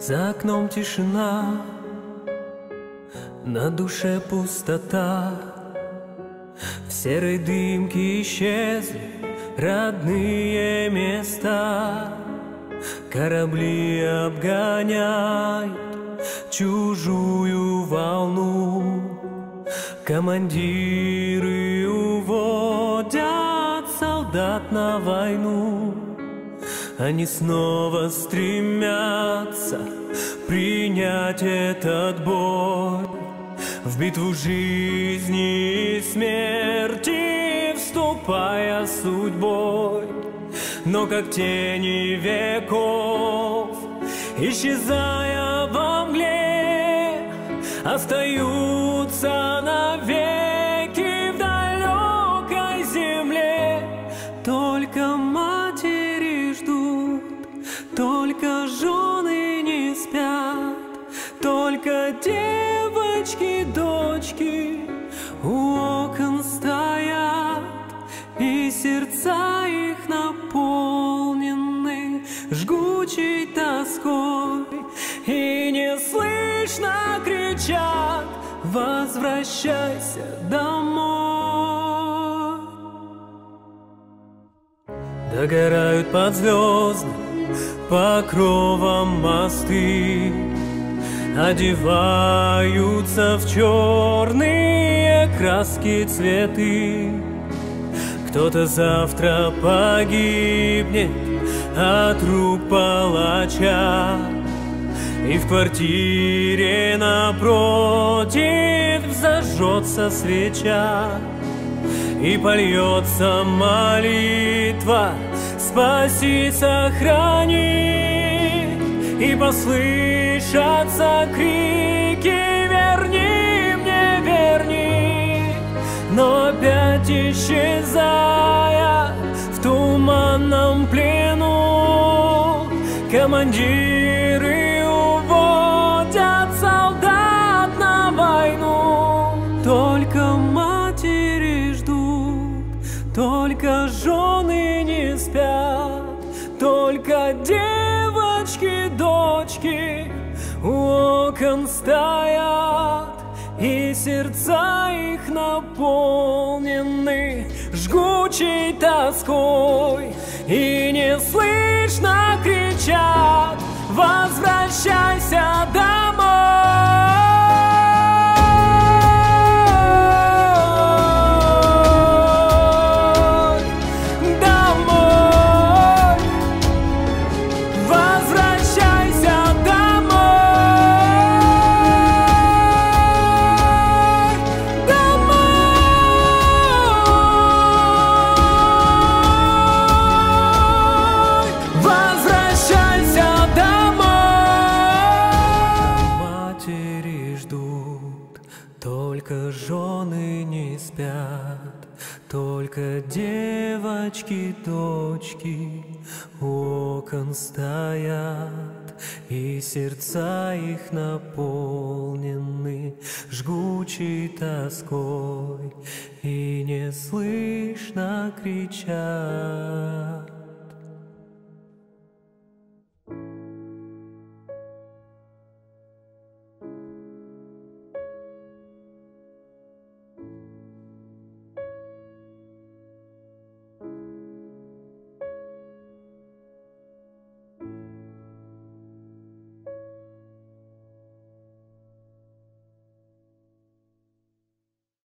За окном тишина, на душе пустота. В серой дымке исчезли родные места. Корабли обгоняют чужую волну. Командиры уводят солдат на войну. Они снова стремятся принять этот бой, в битву жизни и смерти вступая судьбой. Но как тени веков, исчезая во мгле, остаются навеки в далекой земле. Только матери ждут, только жены не спят, только девочки, дочки у окон стоят, и сердца их наполнены жгучей тоской, и неслышно кричат: возвращайся домой. Догорают под звездным покровом мосты, одеваются в черные краски цветы. Кто-то завтра погибнет от рук палача, и в квартире напротив зажжется свеча, и польется молитва: спаси, сохрани, и послышатся крики: верни мне, верни. Но опять исчезая в туманном плену, командиры уводят солдат на войну. Только матери ждут, только жены не спят, только девочки, дочки у окон стоят, и сердца их наполнены жгучей тоской, и неслышно кричат: возвращайся домой. Только жены не спят, только девочки, дочки у окон стоят, и сердца их наполнены жгучей тоской, и неслышно кричат: